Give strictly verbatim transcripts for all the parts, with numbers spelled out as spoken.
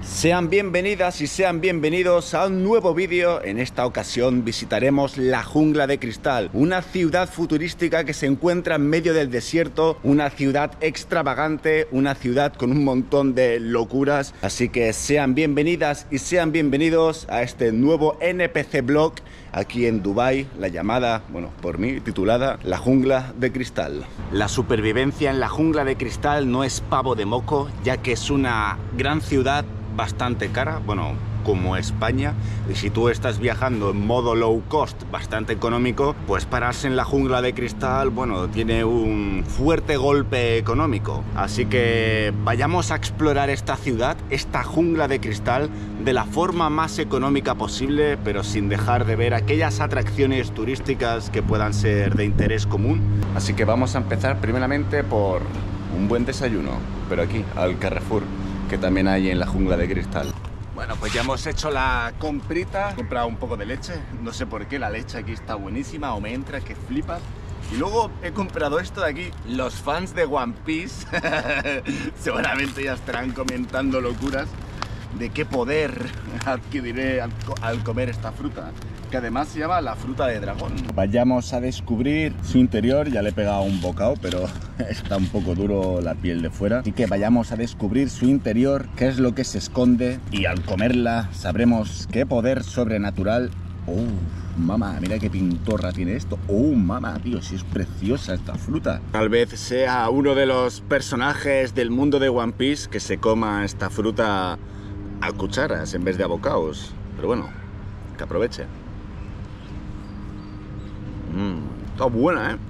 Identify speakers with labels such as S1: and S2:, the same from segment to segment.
S1: Sean bienvenidas y sean bienvenidos a un nuevo vídeo. En esta ocasión visitaremos la Jungla de Cristal, una ciudad futurística que se encuentra en medio del desierto, una ciudad extravagante, una ciudad con un montón de locuras. Así que sean bienvenidas y sean bienvenidos a este nuevo N P C Blog aquí en Dubái, la llamada, bueno, por mí, titulada La Jungla de Cristal. La supervivencia en la Jungla de Cristal no es pavo de moco, ya que es una gran ciudad bastante cara, bueno, como España, y si tú estás viajando en modo low cost, bastante económico, pues pararse en la Jungla de Cristal, bueno, tiene un fuerte golpe económico. Así que vayamos a explorar esta ciudad, esta Jungla de Cristal, de la forma más económica posible, pero sin dejar de ver aquellas atracciones turísticas que puedan ser de interés común. Así que vamos a empezar primeramente por un buen desayuno, pero aquí, al Carrefour, que también hay en la Jungla de Cristal. Bueno, pues ya hemos hecho la comprita, he comprado un poco de leche, no sé por qué, la leche aquí está buenísima, o me entra que flipas. Y luego he comprado esto de aquí. Los fans de One Piece seguramente ya estarán comentando locuras de qué poder adquiriré al, al comer esta fruta, que además se llama la fruta de dragón. Vayamos a descubrir su interior. Ya le he pegado un bocado, pero está un poco duro la piel de fuera. Así que vayamos a descubrir su interior, qué es lo que se esconde, y al comerla sabremos qué poder sobrenatural. ¡Oh, mamá! Mira qué pintorra tiene esto. ¡Oh, mamá! Tío, si es preciosa esta fruta. Tal vez sea uno de los personajes del mundo de One Piece que se coma esta fruta a cucharas en vez de a bocados. Pero bueno, que aproveche. Mm, está buena, ¿eh?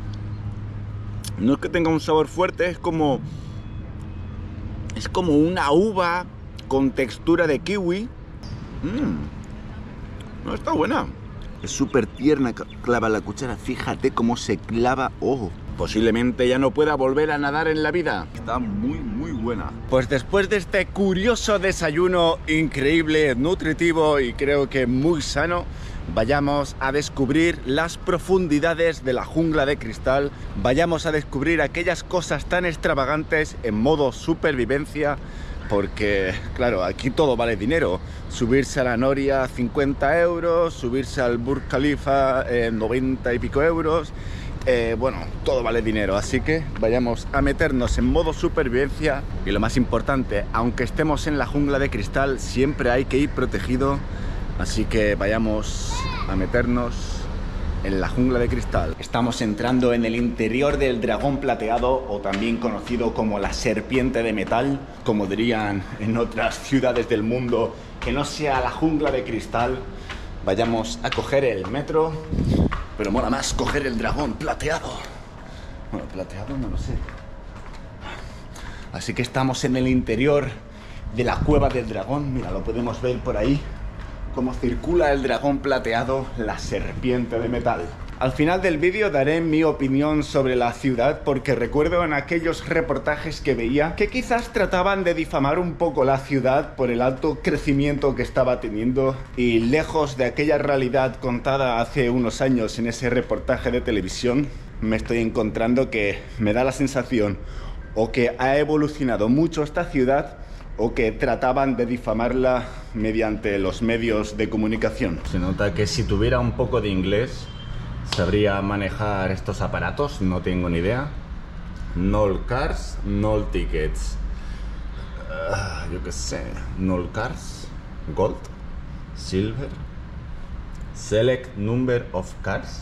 S1: No es que tenga un sabor fuerte, es como... Es como una uva con textura de kiwi. Mm, no, está buena. Es súper tierna, clava la cuchara. Fíjate cómo se clava. ¡Oh! Posiblemente ya no pueda volver a nadar en la vida. Está muy, muy buena. Pues después de este curioso desayuno increíble, nutritivo y creo que muy sano, vayamos a descubrir las profundidades de la Jungla de Cristal. Vayamos a descubrir aquellas cosas tan extravagantes en modo supervivencia. Porque, claro, aquí todo vale dinero. Subirse a la Noria, cincuenta euros. Subirse al Burj Khalifa, eh, noventa y pico euros. Eh, bueno, todo vale dinero, así que vayamos a meternos en modo supervivencia. Y lo más importante, aunque estemos en la Jungla de Cristal, siempre hay que ir protegido. Así que vayamos a meternos en la Jungla de Cristal. Estamos entrando en el interior del dragón plateado, o también conocido como la serpiente de metal, como dirían en otras ciudades del mundo que no sea la Jungla de Cristal. Vayamos a coger el metro. Pero mola más coger el dragón plateado. Bueno, plateado no lo sé. Así que estamos en el interior de la cueva del dragón. Mira, lo podemos ver por ahí. Cómo circula el dragón plateado, la serpiente de metal. Al final del vídeo daré mi opinión sobre la ciudad, porque recuerdo en aquellos reportajes que veía que quizás trataban de difamar un poco la ciudad por el alto crecimiento que estaba teniendo, y lejos de aquella realidad contada hace unos años en ese reportaje de televisión, me estoy encontrando que me da la sensación o que ha evolucionado mucho esta ciudad, o que trataban de difamarla mediante los medios de comunicación. Se nota que si tuviera un poco de inglés sabría manejar estos aparatos, no tengo ni idea. No cars, no tickets. Uh, yo qué sé. No cars, gold, silver, select number of cars.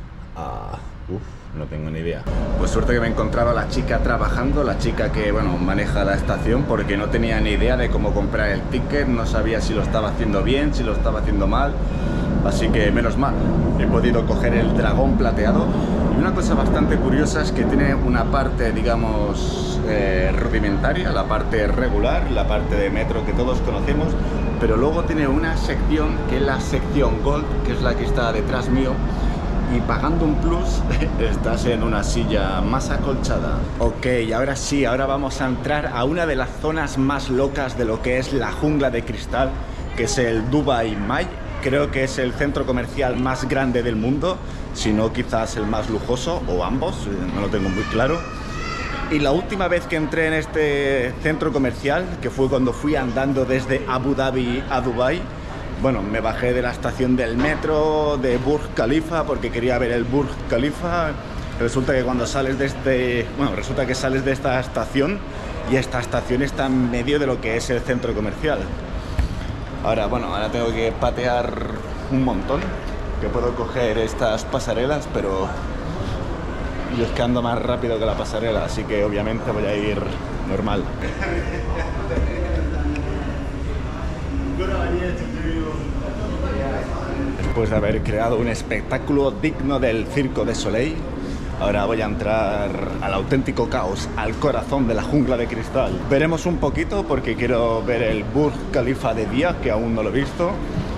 S1: Uh, uf, no tengo ni idea. Pues suerte que me he encontrado a la chica trabajando, la chica que, bueno, maneja la estación, porque no tenía ni idea de cómo comprar el ticket, no sabía si lo estaba haciendo bien, si lo estaba haciendo mal. Así que menos mal, he podido coger el dragón plateado. Y una cosa bastante curiosa es que tiene una parte, digamos, eh, rudimentaria, la parte regular, la parte de metro que todos conocemos, pero luego tiene una sección que es la sección Gold, que es la que está detrás mío, y pagando un plus estás en una silla más acolchada. Ok, ahora sí, ahora vamos a entrar a una de las zonas más locas de lo que es la Jungla de Cristal, que es el Dubai Mall. Creo que es el centro comercial más grande del mundo, si no quizás el más lujoso, o ambos, no lo tengo muy claro. Y la última vez que entré en este centro comercial, que fue cuando fui andando desde Abu Dhabi a Dubai, bueno, me bajé de la estación del metro de Burj Khalifa porque quería ver el Burj Khalifa. Resulta que cuando sales de este, bueno, resulta que sales de esta estación y esta estación está en medio de lo que es el centro comercial. Ahora, bueno, ahora tengo que patear un montón, que puedo coger estas pasarelas, pero yo es que ando más rápido que la pasarela, así que obviamente voy a ir normal. Después de haber creado un espectáculo digno del Circo de Soleil, ahora voy a entrar al auténtico caos, al corazón de la jungla de cristal. Veremos un poquito porque quiero ver el Burj Khalifa de día, que aún no lo he visto.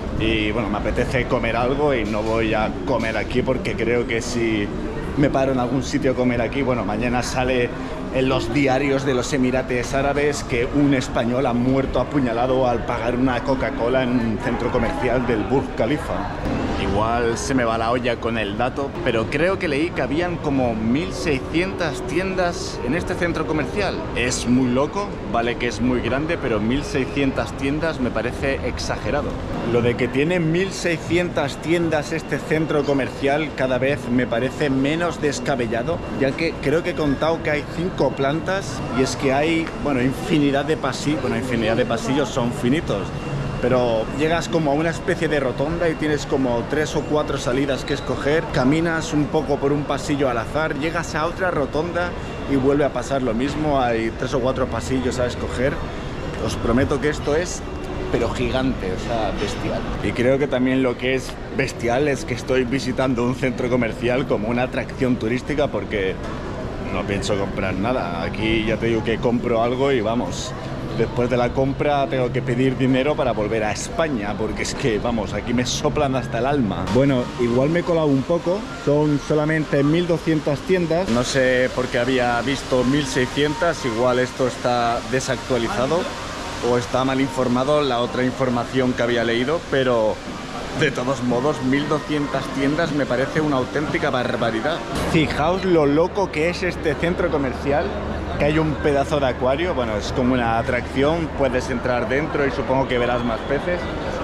S1: Y bueno, me apetece comer algo y no voy a comer aquí porque creo que si me paro en algún sitio a comer aquí, bueno, mañana sale en los diarios de los Emirates Árabes que un español ha muerto apuñalado al pagar una Coca-Cola en un centro comercial del Burj Khalifa. Igual se me va la olla con el dato, pero creo que leí que habían como mil seiscientas tiendas en este centro comercial. Es muy loco, vale que es muy grande, pero mil seiscientas tiendas me parece exagerado. Lo de que tiene mil seiscientas tiendas este centro comercial cada vez me parece menos descabellado, ya que creo que he contado que hay cinco plantas y es que hay, bueno, infinidad de pasillos, bueno, infinidad de pasillos son finitos. Pero llegas como a una especie de rotonda y tienes como tres o cuatro salidas que escoger, caminas un poco por un pasillo al azar, llegas a otra rotonda y vuelve a pasar lo mismo, hay tres o cuatro pasillos a escoger. Os prometo que esto es, pero gigante, o sea, bestial. Y creo que también lo que es bestial es que estoy visitando un centro comercial como una atracción turística porque no pienso comprar nada. Aquí ya te digo que compro algo y vamos. Después de la compra tengo que pedir dinero para volver a España, porque es que, vamos, aquí me soplan hasta el alma. Bueno, igual me he colado un poco, son solamente mil doscientas tiendas. No sé por qué había visto mil seiscientas, igual esto está desactualizado o está mal informado la otra información que había leído, pero de todos modos, mil doscientas tiendas me parece una auténtica barbaridad. Fijaos lo loco que es este centro comercial, que hay un pedazo de acuario, bueno, es como una atracción, puedes entrar dentro y supongo que verás más peces.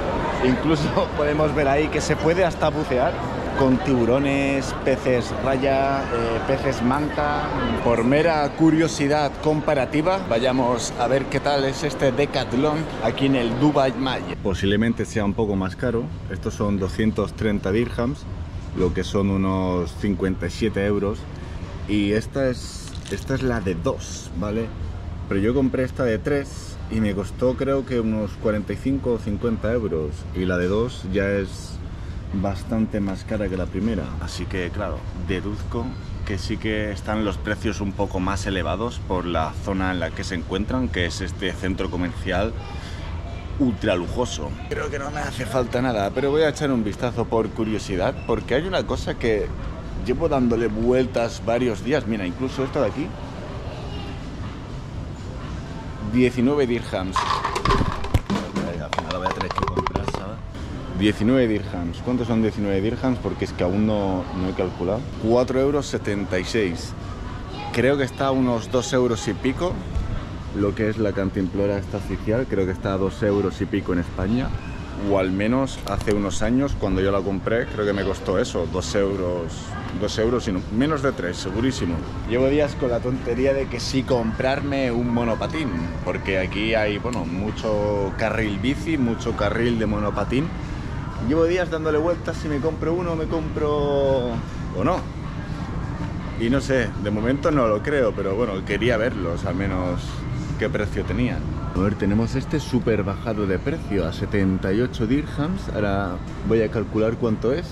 S1: Incluso podemos ver ahí que se puede hasta bucear con tiburones, peces raya, eh, peces manta. Por mera curiosidad comparativa, vayamos a ver qué tal es este Decathlon aquí en el Dubai Mall. Posiblemente sea un poco más caro, estos son doscientos treinta dirhams, lo que son unos cincuenta y siete euros. Y esta es... Esta es la de dos, ¿vale? Pero yo compré esta de tres y me costó creo que unos cuarenta y cinco o cincuenta euros. Y la de dos ya es bastante más cara que la primera. Así que, claro, deduzco que sí que están los precios un poco más elevados por la zona en la que se encuentran, que es este centro comercial ultra lujoso. Creo que no me hace falta nada, pero voy a echar un vistazo por curiosidad, porque hay una cosa que llevo dándole vueltas varios días. Mira, incluso esto de aquí, diecinueve dirhams. Al final lo voy a tener que comprar, ¿sabes? diecinueve dirhams. ¿Cuántos son diecinueve dirhams? Porque es que aún no, no he calculado. cuatro euros setenta y seis. Creo que está a unos dos euros y pico lo que es la cantimplora esta oficial. Creo que está a dos euros y pico en España. O al menos hace unos años, cuando yo la compré, creo que me costó eso, dos euros, dos euros y no, menos de tres, segurísimo. Llevo días con la tontería de que sí comprarme un monopatín, porque aquí hay, bueno, mucho carril bici, mucho carril de monopatín. Llevo días dándole vueltas si me compro uno, me compro o no. Y no sé, de momento no lo creo, pero bueno, quería verlos, al menos qué precio tenían. A ver, tenemos este súper bajado de precio a setenta y ocho dirhams. Ahora voy a calcular cuánto es.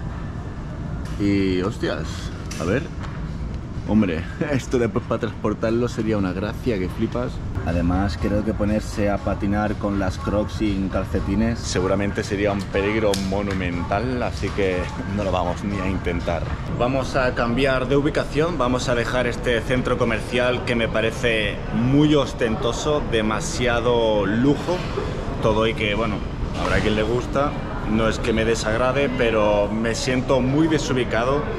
S1: Y hostias, a ver. Hombre, esto después para transportarlo sería una gracia que flipas. Además, creo que ponerse a patinar con las Crocs sin calcetines seguramente sería un peligro monumental, así que no lo vamos ni a intentar. Vamos a cambiar de ubicación, vamos a dejar este centro comercial que me parece muy ostentoso, demasiado lujo, todo y que, bueno, habrá quien le gusta, no es que me desagrade, pero me siento muy desubicado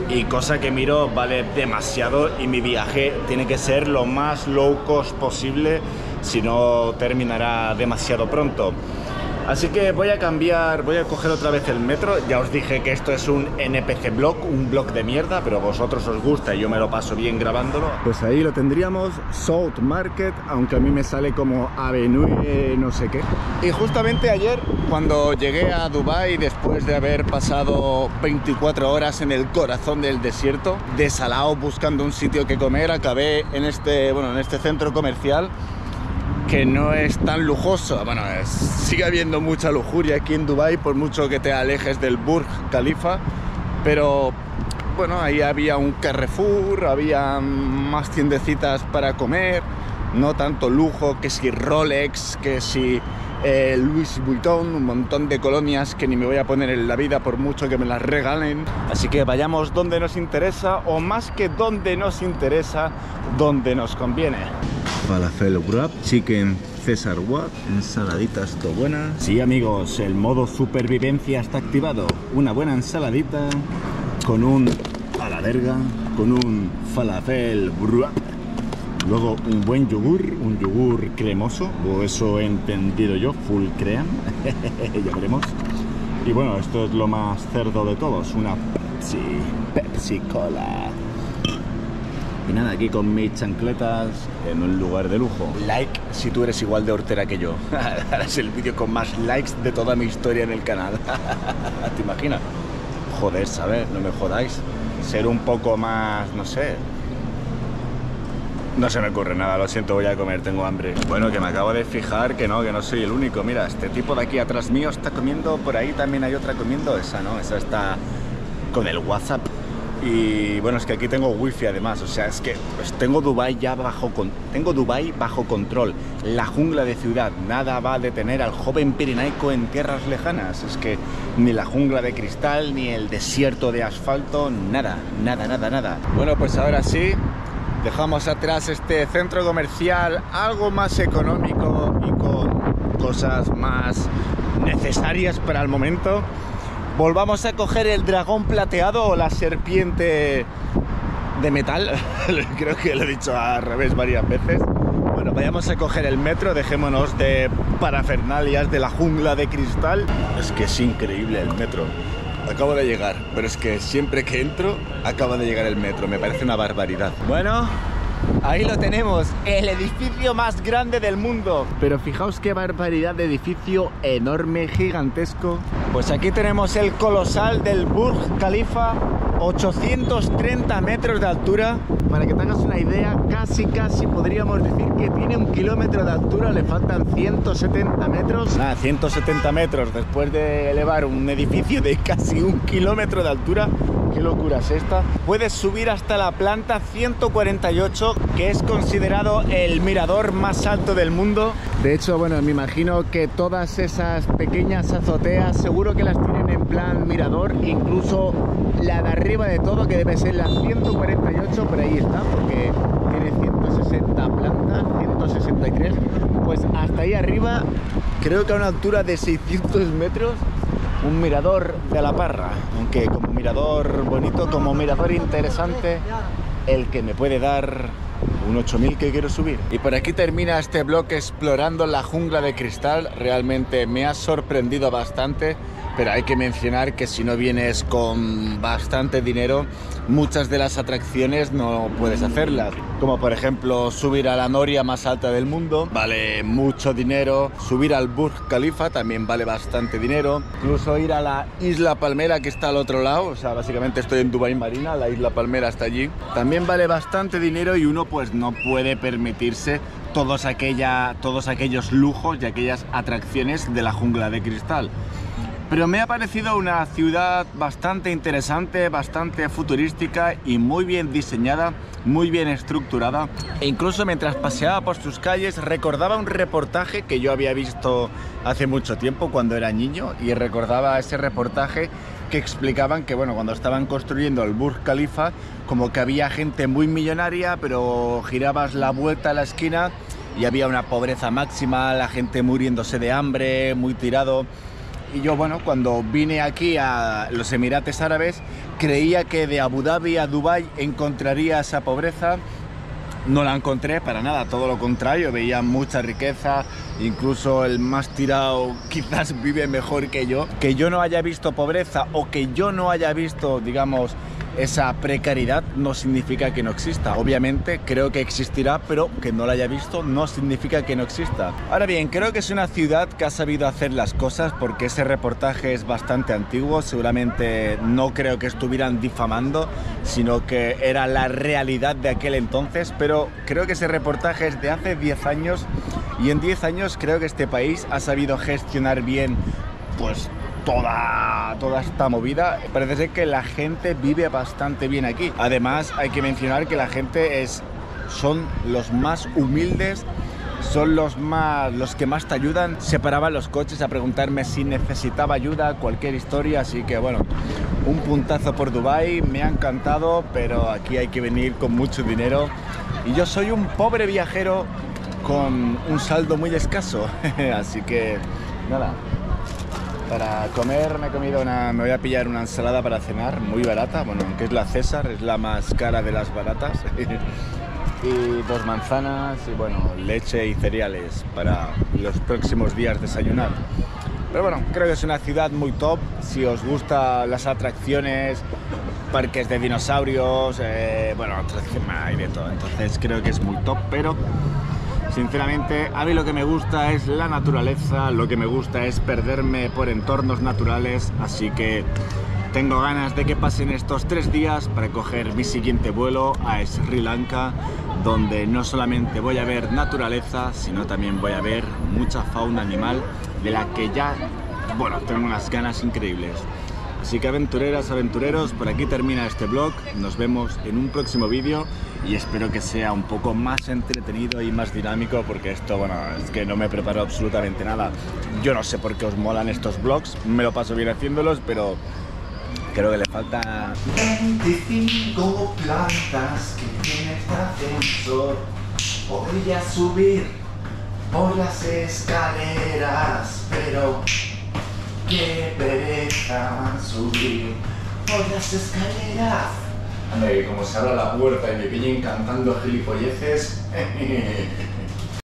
S1: y cosa que miro vale demasiado y mi viaje tiene que ser lo más low cost posible, si no terminará demasiado pronto. Así que voy a cambiar, voy a coger otra vez el metro. Ya os dije que esto es un N P C blog, un blog de mierda, pero a vosotros os gusta y yo me lo paso bien grabándolo. Pues ahí lo tendríamos, South Market, aunque a mí me sale como Avenue no sé qué. Y justamente ayer, cuando llegué a Dubái, después de haber pasado veinticuatro horas en el corazón del desierto, desalado buscando un sitio que comer, acabé en este, bueno, en este centro comercial, que no es tan lujoso. Bueno, es, sigue habiendo mucha lujuria aquí en Dubái, por mucho que te alejes del Burj Khalifa, pero bueno, ahí había un Carrefour, había más tiendecitas para comer, no tanto lujo, que si Rolex, que si eh, Louis Vuitton, un montón de colonias que ni me voy a poner en la vida por mucho que me las regalen. Así que vayamos donde nos interesa, o más que donde nos interesa, donde nos conviene. Falafel wrap, chicken César Watt, ensaladitas todo buenas. Sí, amigos, el modo supervivencia está activado. Una buena ensaladita con un a la verga, con un falafel wrap. Luego un buen yogur, un yogur cremoso, o eso he entendido yo, full cream. Ya veremos. Y bueno, esto es lo más cerdo de todos, una Pepsi, Pepsi Cola. Y nada, aquí con mis chancletas en un lugar de lujo. Like si tú eres igual de hortera que yo. Es el vídeo con más likes de toda mi historia en el canal. ¿Te imaginas? Joder, ¿sabes? No me jodáis. Ser un poco más, no sé. No se me ocurre nada, lo siento, voy a comer, tengo hambre. Bueno, que me acabo de fijar que no, que no soy el único. Mira, este tipo de aquí atrás mío está comiendo, por ahí también hay otra comiendo. Esa, ¿no? Esa está con el WhatsApp. Y bueno, es que aquí tengo wifi además, o sea, es que pues, tengo Dubái ya bajo con... tengo Dubái bajo control, la jungla de ciudad, nada va a detener al joven pirenaico en tierras lejanas. Es que ni la jungla de cristal, ni el desierto de asfalto, nada, nada, nada, nada. Bueno, pues ahora sí, dejamos atrás este centro comercial algo más económico y con cosas más necesarias para el momento. Volvamos a coger el dragón plateado o la serpiente de metal. Creo que lo he dicho al revés varias veces. Bueno, vayamos a coger el metro, dejémonos de parafernalias de la jungla de cristal. Es que es increíble el metro. Acabo de llegar, pero es que siempre que entro, acaba de llegar el metro. Me parece una barbaridad. Bueno, ahí lo tenemos, el edificio más grande del mundo. Pero fijaos qué barbaridad de edificio, enorme, gigantesco. Pues aquí tenemos el colosal del Burj Khalifa, ochocientos treinta metros de altura. Para que te hagas una idea, casi casi podríamos decir que tiene un kilómetro de altura, le faltan ciento setenta metros. Nada, ciento setenta metros después de elevar un edificio de casi un kilómetro de altura. Qué locura es esta. Puedes subir hasta la planta ciento cuarenta y ocho, que es considerado el mirador más alto del mundo. De hecho, bueno, me imagino que todas esas pequeñas azoteas seguro que las tienen en plan mirador, incluso la de arriba de todo, que debe ser la ciento cuarenta y ocho, por ahí está, porque tiene ciento sesenta plantas, ciento sesenta y tres. Pues hasta ahí arriba, creo que a una altura de seiscientos metros, un mirador de la Parra, aunque como mirador bonito, como mirador interesante, el que me puede dar un ocho mil que quiero subir. Y por aquí termina este blog explorando la jungla de cristal. Realmente me ha sorprendido bastante, pero hay que mencionar que si no vienes con bastante dinero, muchas de las atracciones no puedes hacerlas. Como por ejemplo subir a la noria más alta del mundo, vale mucho dinero. Subir al Burj Khalifa también vale bastante dinero. Incluso ir a la Isla Palmera, que está al otro lado, o sea, básicamente estoy en Dubái Marina, la Isla Palmera está allí. También vale bastante dinero y uno pues no puede permitirse todos, aquella, todos aquellos lujos y aquellas atracciones de la jungla de cristal. Pero me ha parecido una ciudad bastante interesante, bastante futurística y muy bien diseñada, muy bien estructurada. E incluso mientras paseaba por sus calles recordaba un reportaje que yo había visto hace mucho tiempo cuando era niño, y recordaba ese reportaje que explicaban que, bueno, cuando estaban construyendo el Burj Khalifa, como que había gente muy millonaria, pero girabas la vuelta a la esquina y había una pobreza máxima, la gente muriéndose de hambre, muy tirado. y yo, bueno, cuando vine aquí a los Emirates Árabes, creía que de Abu Dhabi a Dubái encontraría esa pobreza. No la encontré para nada, todo lo contrario, veía mucha riqueza, incluso el más tirado quizás vive mejor que yo. Que yo no haya visto pobreza o que yo no haya visto, digamos, esa precariedad no significa que no exista. Obviamente creo que existirá, pero que no la haya visto no significa que no exista. Ahora bien, creo que es una ciudad que ha sabido hacer las cosas, porque ese reportaje es bastante antiguo. Seguramente no creo que estuvieran difamando, sino que era la realidad de aquel entonces. Pero creo que ese reportaje es de hace diez años, y en diez años creo que este país ha sabido gestionar bien pues Toda, toda esta movida. Parece ser que la gente vive bastante bien aquí. Además, hay que mencionar que la gente es, son los más humildes, son los, más, los que más te ayudan. Se paraban los coches a preguntarme si necesitaba ayuda, cualquier historia. Así que bueno, un puntazo por Dubái, me ha encantado, pero aquí hay que venir con mucho dinero. Y yo soy un pobre viajero con un saldo muy escaso. Así que nada. Para comer me he comido una, me voy a pillar una ensalada para cenar, muy barata, bueno, aunque es la César, es la más cara de las baratas. Y dos manzanas y bueno, leche y cereales para los próximos días desayunar. Pero bueno, creo que es una ciudad muy top. Si os gustan las atracciones, parques de dinosaurios, eh, bueno, atracciones, hay de todo, entonces creo que es muy top. Pero sinceramente, a mí lo que me gusta es la naturaleza, lo que me gusta es perderme por entornos naturales, así que tengo ganas de que pasen estos tres días para coger mi siguiente vuelo a Sri Lanka, donde no solamente voy a ver naturaleza, sino también voy a ver mucha fauna animal, de la que ya, bueno, tengo unas ganas increíbles. Así que aventureras, aventureros, por aquí termina este vlog. Nos vemos en un próximo vídeo y espero que sea un poco más entretenido y más dinámico, porque esto, bueno, es que no me preparo absolutamente nada. Yo no sé por qué os molan estos vlogs, me lo paso bien haciéndolos, pero creo que le falta veinticinco plantas que tiene este ascensor. Podría subir por las escaleras, pero qué pereza subir por las escaleras. Anda, que como se abra la puerta y me pillen cantando gilipolleces.